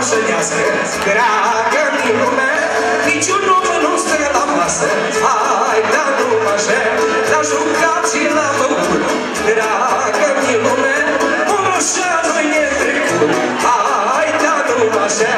moșănească, dragă-mi lume, niciun om nu stă la masă. Hai, da, numai așa, la jucat și la băut, dragă-mi lume, Moroșanul e trecut. Hai, da, numai așa.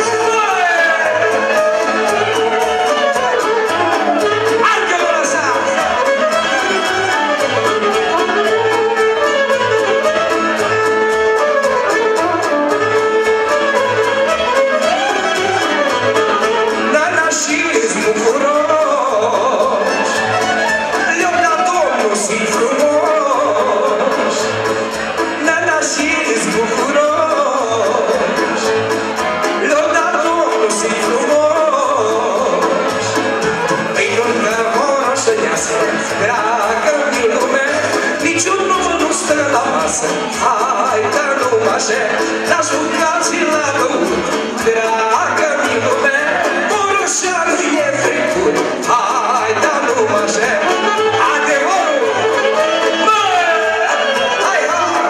Dragă-mi lume, niciun om nu stă la masă. Hai, dar numai așa, la jucat și la băut, dragă-mi lume, Moroșanul e trecut. Hai, dar numai așa, adevărul! Mă! Hai, hai!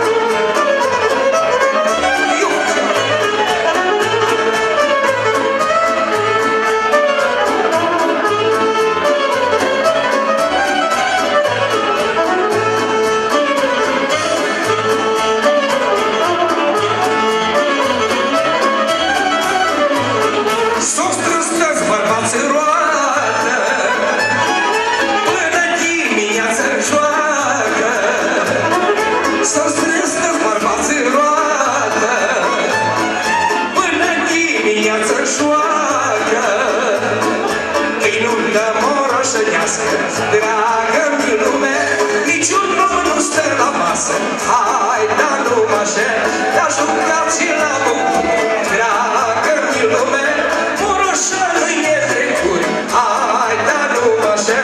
Dragă-mi lume, niciun om nu stă la masă. Hai, dar numai așa, la jucat și la băut, dragă-mi lume, Moroșanul e trecut. Hai, dar numai așa.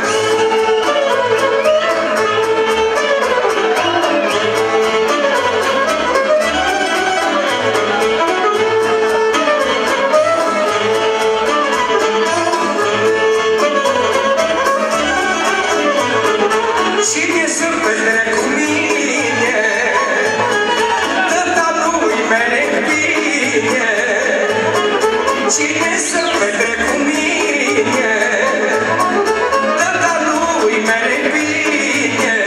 Cine să petrec cu mine, tăta lui merg bine. Cine să petrec cu mine, tăta lui merg bine.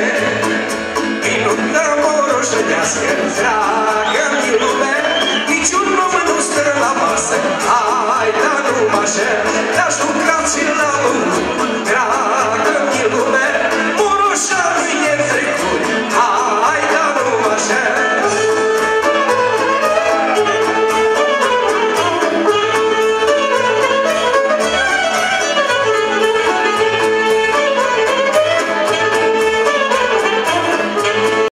Minună moroșănească, dragă-mi lume, niciun om nu stă la masă. Hai, dar numai așa, la jucat și la băut,